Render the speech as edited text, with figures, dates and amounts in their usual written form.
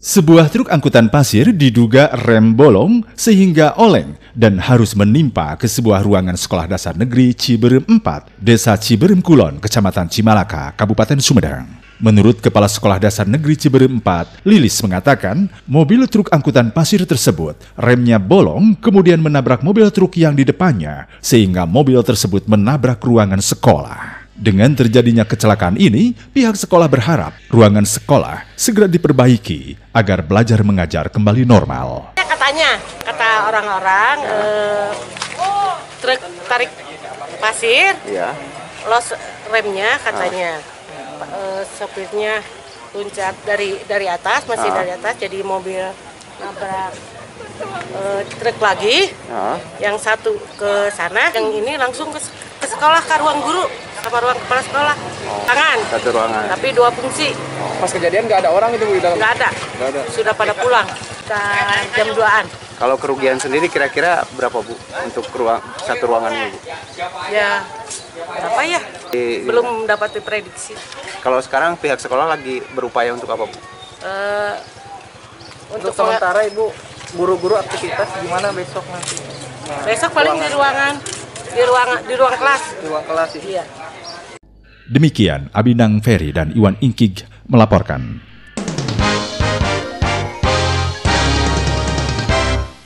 Sebuah truk angkutan pasir diduga rem bolong sehingga oleng dan harus menimpa ke sebuah ruangan sekolah dasar negeri Ciberem 4, Desa Ciberem Kulon, Kecamatan Cimalaka, Kabupaten Sumedang. Menurut Kepala Sekolah Dasar Negeri Ciberem 4, Lilis mengatakan mobil truk angkutan pasir tersebut remnya bolong kemudian menabrak mobil truk yang di depannya sehingga mobil tersebut menabrak ruangan sekolah. Dengan terjadinya kecelakaan ini, pihak sekolah berharap ruangan sekolah segera diperbaiki agar belajar mengajar kembali normal. Kata orang-orang, truk tarik pasir, los remnya katanya, sopirnya loncat dari atas, masih dari atas, jadi mobil nabrak truk lagi, yang satu ke sana, yang ini langsung ke sekolah, ke ruang guru sama ruang kepala sekolah. Satu ruangan. Tapi dua fungsi. Pas kejadian nggak ada orang itu di dalam? Nggak ada. Sudah pada pulang. Jam 2-an. Kalau kerugian sendiri kira-kira berapa, Bu, untuk satu ruangan ini, Bu? Ya, berapa ya? Belum dapat diprediksi. Kalau sekarang pihak sekolah lagi berupaya untuk apa, Bu? Untuk sementara Ibu, guru-guru aktivitas gimana besok nanti? Besok paling di ruang kelas. Di ruang kelas, iya. Demikian Abinang Ferry dan Iwan Inkig melaporkan.